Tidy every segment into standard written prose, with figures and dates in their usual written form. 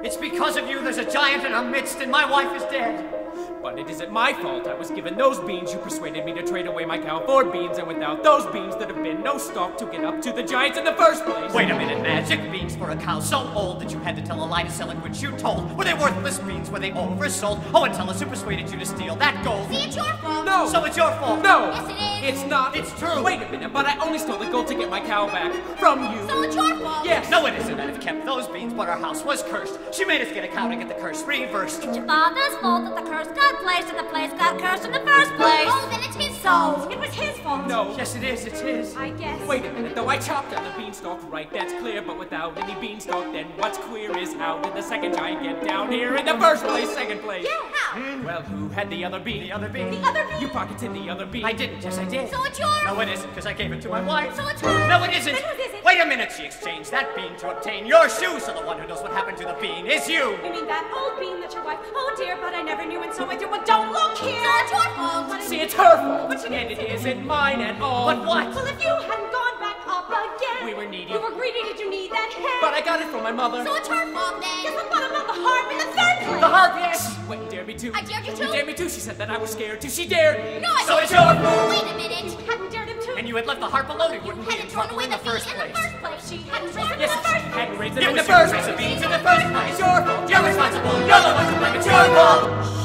It's because of you there's a giant in our midst and my wife is dead. But it isn't my fault I was given those beans. You persuaded me to trade away my cow for beans, and without those beans there'd have been no stock to get up to the giants in the first place. Wait a minute, magic beans for a cow so old that you had to tell a lie to sell it, which you told. Were they worthless beans? Were they oversold? Oh, and tell us who persuaded you to steal that gold. See, it's your fault. No! So it's your fault. No! Yes, it is. It's not. It's true. Wait a minute, but I only stole the gold to get my cow back from you. So it's your fault. Yes. No, it isn't. I'd have kept those beans, but our house was cursed. She made us get a cow to get the curse reversed. It's your father's fault that the curse got placed and the place got cursed in the first place. Oh, then it's his fault. It was his fault. No. Yes, it is. It's his. I guess. Wait a minute, though I chopped down the beanstalk, right, that's clear, but without any beanstalk, then what's queer is how did the second giant get down here in the first place, second place? Yeah, how? Well, who had the other bean? The other bean. The other bean? You pocketed the other bean. I didn't. Yes, I did. So it's yours. No, it isn't, because I gave it to my wife. So it's hers. No, it isn't. Then whose is it? Wait a minute. She exchanged that bean to obtain your shoe, so the one who knows what happened to the bean is you. You mean that old bean that your wife? Oh dear, but I never knew, and so I do. Well, don't look here. So it's your fault. See, it's her fault, and it isn't mine at all. But what? Well, if you hadn't gone back up again. We were needy. You were greedy. Did you need that head? But I got it from my mother. So it's her fault then. Yes, but what about the harp in the third place? The harp, yes. Wait, you dared me to. I dared you to? You dared me to. She said that I was scared too. She dared me. No, I So didn't. it's your fault. Wait a minute. You hadn't dared him to. And you had left the harp alone, You wouldn't we? hadn't And thrown dropped away in the the bean first in the place. first place. She hadn't raised it Yes, in the first she place. hadn't raised it It in was the you first who raised the place. beans in the first place. It's your fault. You're responsible. You're the one to blame. It's your fault.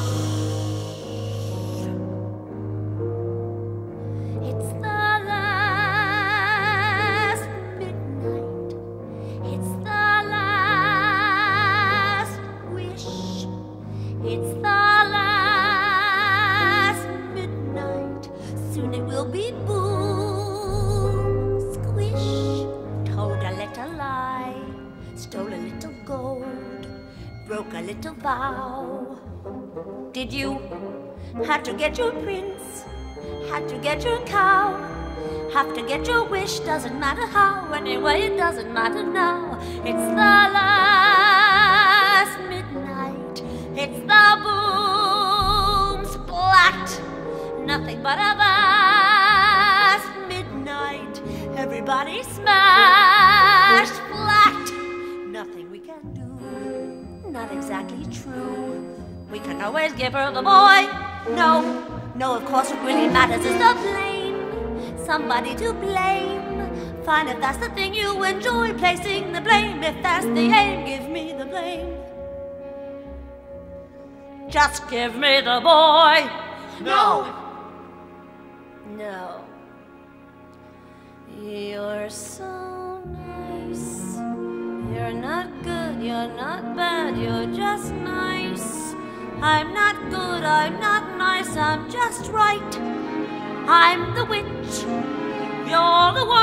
It's the last midnight. It's the last wish. It's the last midnight. Soon it will be boom, squish. Told a little lie, stole a little gold, broke a little vow. Did you? Had to get your prince, had to get your cow, have to get your wish, doesn't matter how, anyway it doesn't matter now. It's the last midnight, it's the boom splat, nothing but a vast midnight, everybody smashed flat, nothing we can do, not exactly true. We can always give her the boy. No, of course what really matters is the blame. Somebody to blame. Fine if that's the thing you enjoy, placing the blame. If that's the aim, give me the blame. Just give me the boy. No. No. You're so nice. You're not good, you're not bad, you're just nice. I'm not good, I'm not nice, I'm just right. I'm the witch, you're the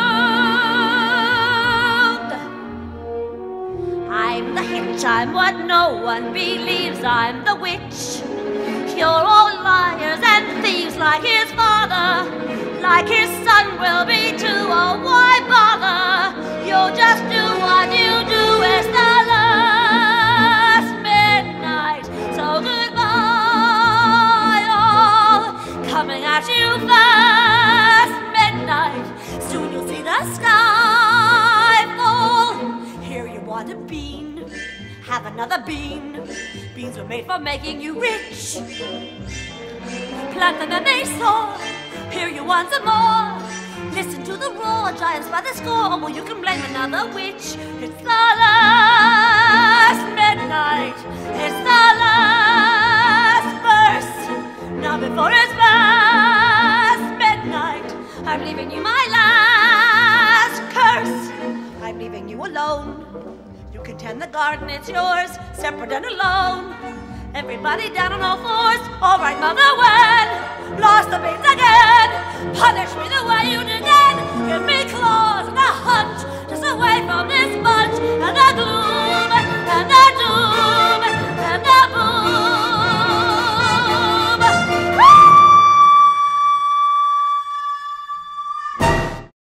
world. I'm the hitch, I'm what no one believes, I'm the witch. You're all liars and thieves like his father, like his son will be too, oh why bother? You'll just do what you do, it's the last midnight. So goodbye, all coming at you fast. Midnight, soon you'll see the sky fall. Here you want a bean, have another bean. Beans were made for making you rich. Plant them and they soar. Here you want some more. Listen to the roar, giants by the score. Well, you can blame another witch. It's the last midnight. It's the last verse. Now before it's past midnight, I'm leaving you my last curse. I'm leaving you alone. You can tend the garden, it's yours, separate and alone. Everybody down on all fours. All right, mother.